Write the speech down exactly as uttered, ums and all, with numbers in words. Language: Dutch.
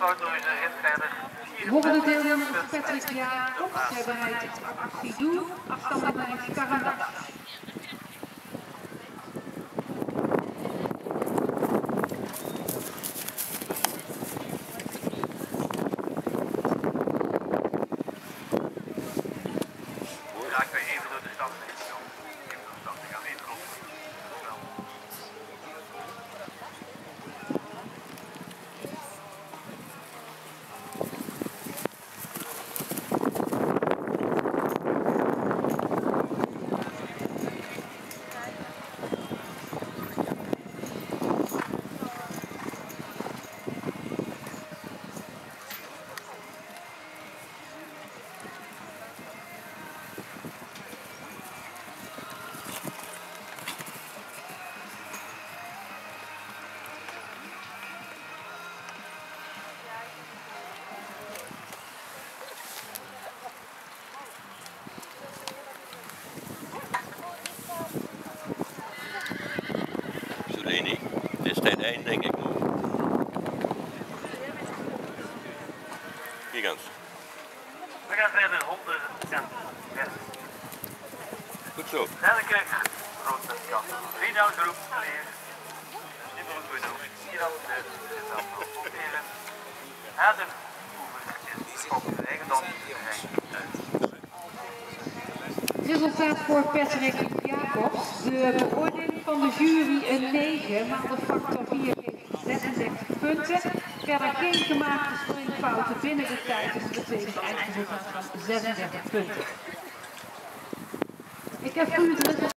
Volgende deelnemer is Patrick Jacobs. Hij bereidt Fidou, afstanden naar Carandas. Ja, ik ben even door de stad heen gekomen. Even door de stad, ik ga even rond. Solini, dit is tijd één denk ik nog. Hier gaan ze. We gaan verder honderd en ja. Goed zo. Elke grote kant. Video groep hier. Dit wil ik goed doen. Hier al de dan proberen. Adem over de eigendom. Resultaat voor Patrick Jacobs. De beoordeling van de jury een negen, maar de factor vier geeft zesendertig punten. Verder geen gemaakte springfouten binnen de tijd, dus dat betekent eindresultaat van zesendertig punten. Ik heb voor u het